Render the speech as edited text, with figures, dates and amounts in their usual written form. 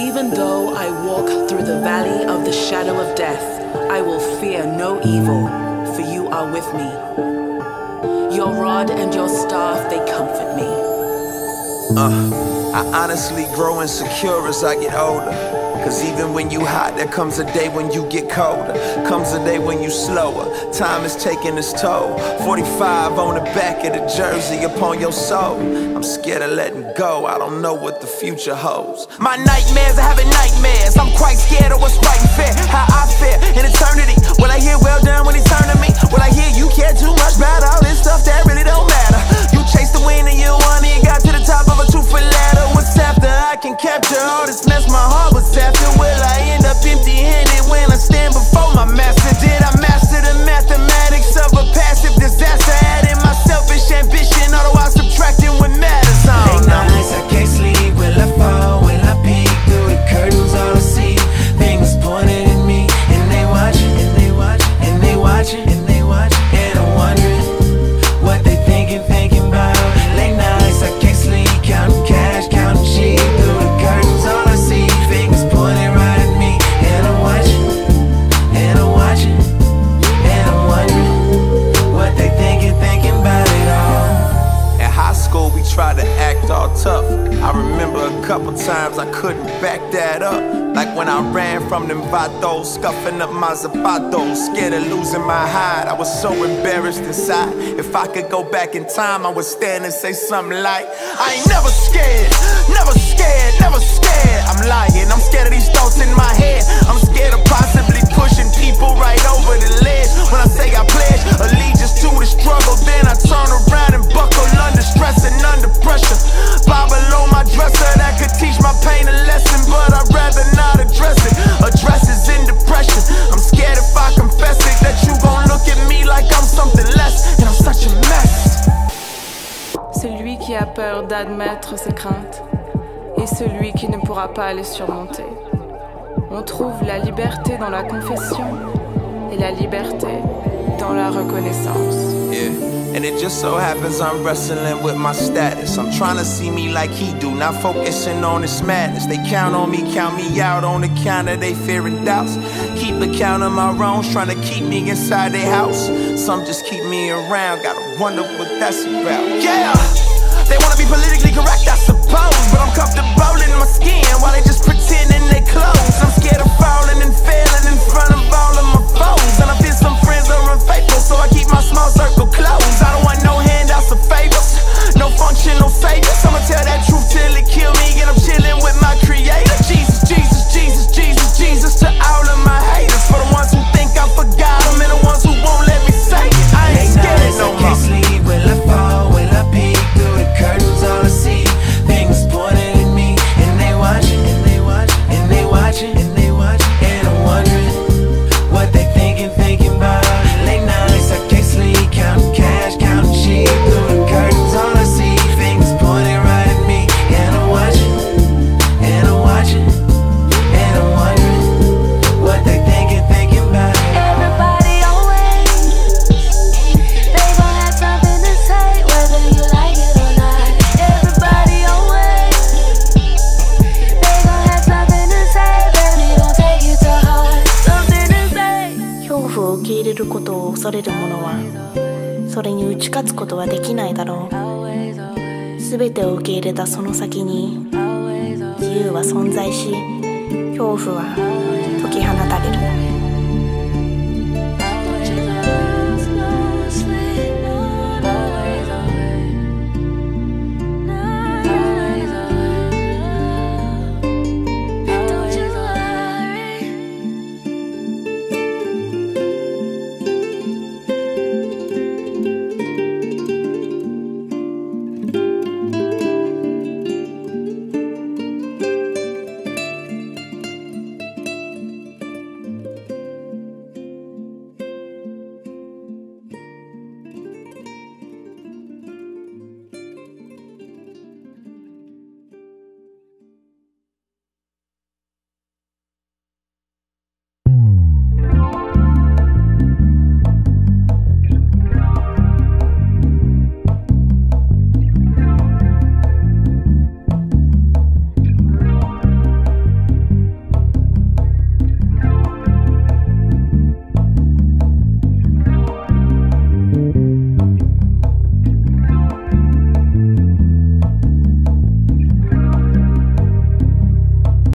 Even though I walk through the valley of the shadow of death, I will fear no evil, for you are with me. Your rod and your staff, they comfort me. I honestly grow insecure as I get older. Cause even when you hot, there comes a day when you get colder. Comes a day when you slower. Time is taking its toll. 45 on the back of the jersey upon your soul. I'm scared of letting go, I don't know what the future holds. My nightmares are having nightmares. I'm quite scared of what's right and fair. How I fare in eternity. Will I hear well done when he turn to me? Will I hear you care too much about all this stuff that really don't matter? You chased the wind and you won and you got to the top of a 2-foot ladder. What's after I can capture all this mess my heart was after? Will I end up empty-handed when I stand before my master? Did I master the mathematics of a passive disaster? Adding my selfish ambition, otherwise subtracting what matters on. Late nights I can't sleep, will I fall, will I peek through the curtains? All I see, fingers pointed at me, and they watching, and they watching, and they watching, and they watching, and I'm wondering what they thinking about. Late nights I can't sleep, counting cash, counting sheep through the curtains. All I see, fingers pointing right at me, and I'm watching, and I'm watching, and I'm wondering what they thinking about it all. In high school we tried to act all tough. I remember a couple times I couldn't back that up. Like when I ran from them vatos, scuffing up my zapatos, scared of losing my hide. I was so embarrassed inside. If I could go back in time, I would stand and say something like, I ain't never scared, never scared, never scared. I'm lying, I'm scared of these thoughts in my head. I'm scared of possibly pushing people right over the ledge. When I say I pledge allegiance to the struggle, then I turn around and buckle under stress and under pressure. Bible on my dresser that could teach my pain a lesson, but I'd rather not address it. Addresses in depression. I'm scared if I confess it that you gon' look at me like I'm something less, and I'm such a mess. Celui qui a peur d'admettre ses craintes et celui qui ne pourra pas les surmonter. On trouve la liberté dans la confession et la liberté dans la reconnaissance. Yeah. And it just so happens I'm wrestling with my status. I'm trying to see me like he do, not focusing on this madness. They count on me, count me out on account of they fear and doubts. Keep account of my wrongs, trying to keep me inside their house. Some just keep me around, gotta wonder what that's about. Yeah! They wanna be politically correct, I suppose, but I'm comfortable in my skin while they just pretending they close. I'm scared of falling and failing in front of all of my foes, and I feel some friends are unfaithful, so I keep my small circle closed. I don't want no handouts or favors, no functional saviors. I'ma tell that truth till it kill me, and I'm chilling with my creator. Jesus, Jesus, Jesus, Jesus, Jesus to all of my haters, for the ones who think I forgot them and the ones who won't let me say it. I ain't scared no more. I can't sleep, will I fall, will I peek through the curtains? All I see, fingers pointing at me, and they watching, and they watching, and they watching, and they watching, and I'm wondering what they thinking about. Late nights I can't sleep, counting cash, counting sheep through the curtains. All I see, fingers pointing right at me, and I'm watching, and I'm watching, and I'm wondering what they thinking about. Everybody always, they gon' have something to say, whether you like it or not. Everybody always, they gon' have something to say, baby, don't take it to heart. Something to say. 恐怖を受け入れることを恐れる者はそれに打ち勝つことはできないだろう。すべてを受け入れたその先に自由は存在し、恐怖は解き放たれる。